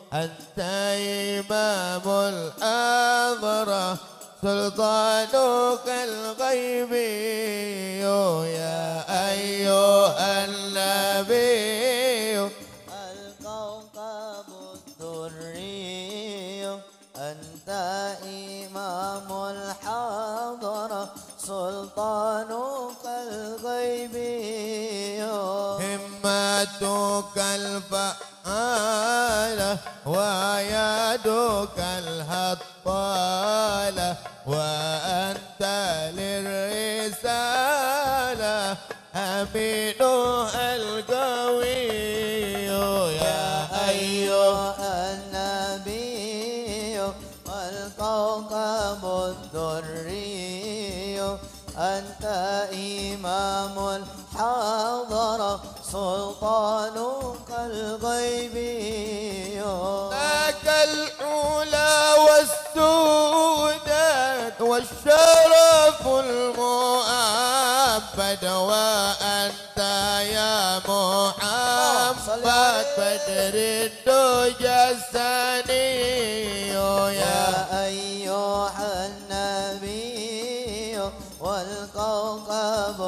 أنت إمام الأضرة سلطانك الغيبي يا أيها النبي الكوكب الدري أنت إمام الحضرة سلطانك الغيبي همتك الفعالة ويدك الهطالة وأنت للرسالة أمينها القوي يا أيها النبي والكوكب الدري أنت إمام الحضرة سلطانك الغيبي لك العلا والسودات والشرف المؤبد وأنت يا محمد بدر الدجى الثاني يا أيها النبي والكوكب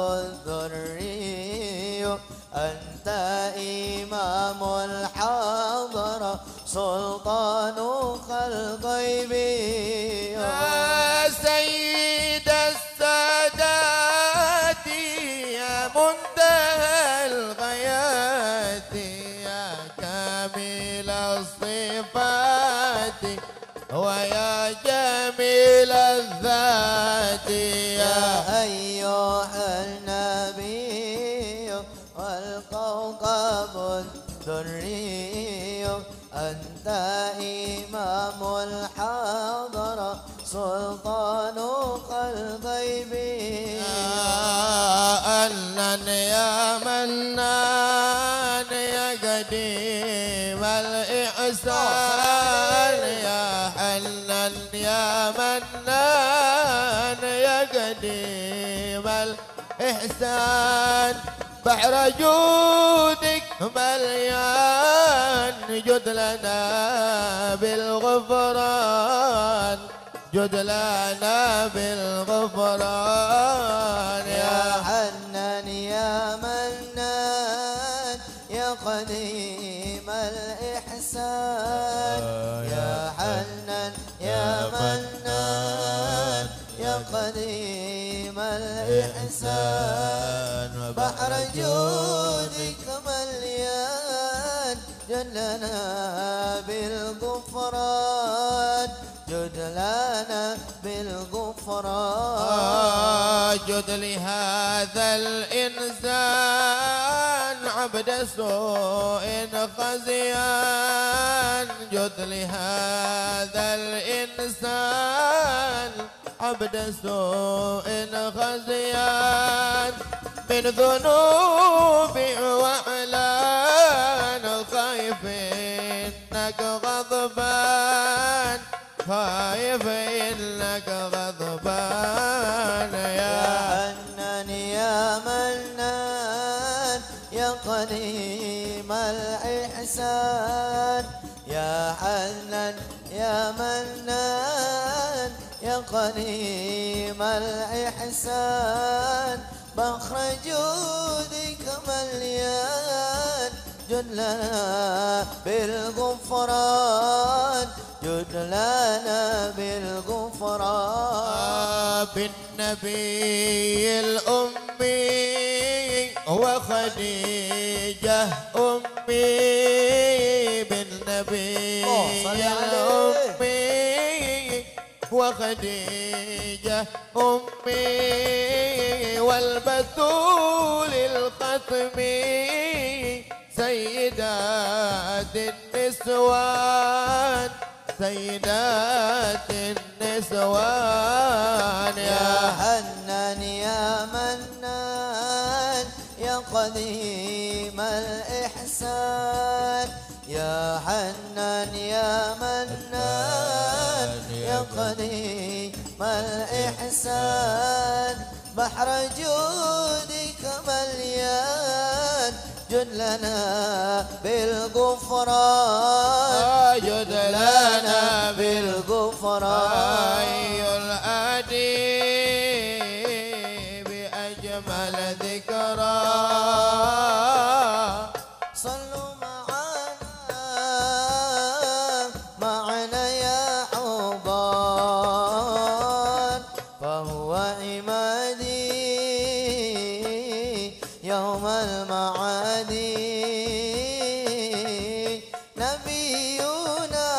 الدري أنت إمام الحضرة سلطانك الغيبي يا سيد السادات يا منتهى الغايات يا كامل الصفات ويا جميل الذات يا أيها النبي والكوكب الدري أنت إمام الحضرة سلطانك الغيبي أنن يا منان يا قديم الإحسان يا حنان يا منان يا قديم الإحسان بحر جودك مليان جد لنا بالغفران جد لنا بالغفران يا حنان يا منان يا قديم الإحسان يا حنان يا منان يا قديم الإحسان بحر جودك مليان جلنا بالغفران جد لنا بالغفران جد لهذا الإنسان عبد سوء خزيان جد لهذا الإنسان عبد سوء خزيان من ذنوب وعلان خايف إنك غضبان خايف إنك غضبان يا حنان يا منان يا قديم الإحسان يا حنان يا منان يا قديم الإحسان بحر جودك مليان جد لنا بالغفران جد لنا بالغفران بالنبي الأمي وخديجة أمي بالنبي الأمي وخديجة أمي والبتول الختمي سيدات النسوان سيدات النسوان يا حنان يا منان يا قديم الإحسان يا حنان يا منان يا قديم الإحسان بحر جودك مليان جد لنا بالغفران جد جد لنا بالغفران حي الهادي بأجمل ذكرى صلوا معنا يا حضار فهو عمادي يوم المعادي نبينا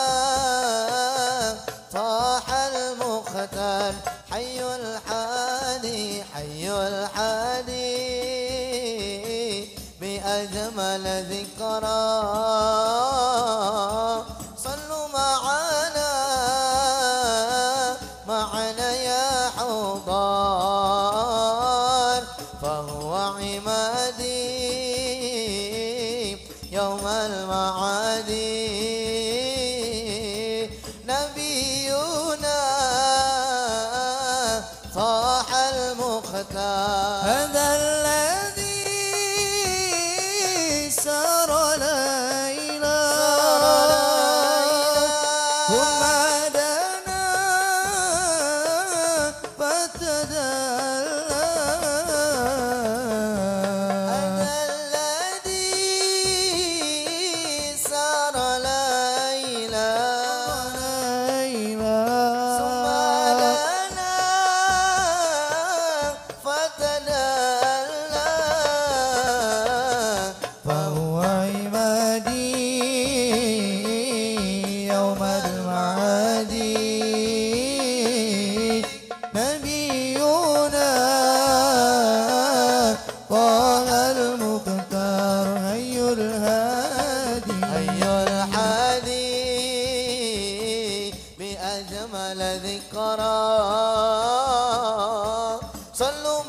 طاح المختار حي الحادي حي الحادي بأجمل ذكرى صلوا معنا يا حضار فهو عمادي يوم المعادي نبينا طاح المختار هذا الذي سار ليلا ثم دنا فتدلى هذا الذي سار ليلا ثم دنا فتدلى فهو عمادي يوم المعادي نبينا طه المختار هي الهادي حي الحادي بأجمل ذكرى صلوا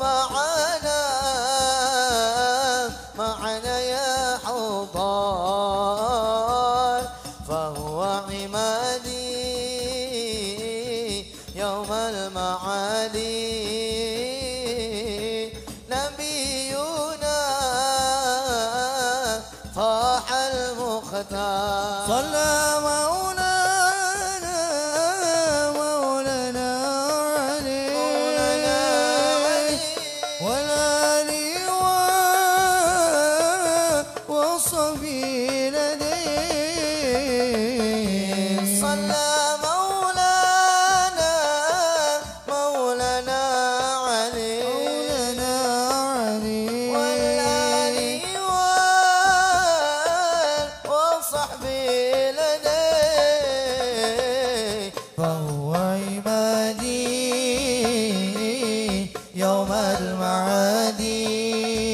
معنا يا حضار فهو عمادي يوم المعادي نبينا طاح المختار صلى مولانا عليه والآل وصحبه لديه صلى مولانا عليه والآل وصحبه لديه فهو عمادي يوم المعادي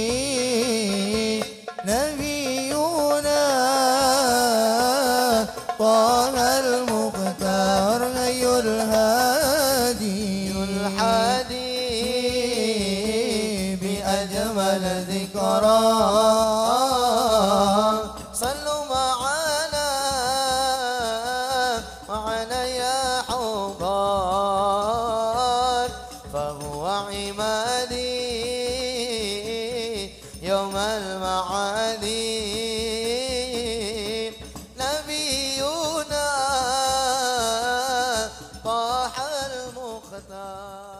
نبينا طه المختار هي الهادي الحادي بأجمل ذكرى صلوا معنا يا حضار فهو عمادي يوم المعادي نبينا طاح المختار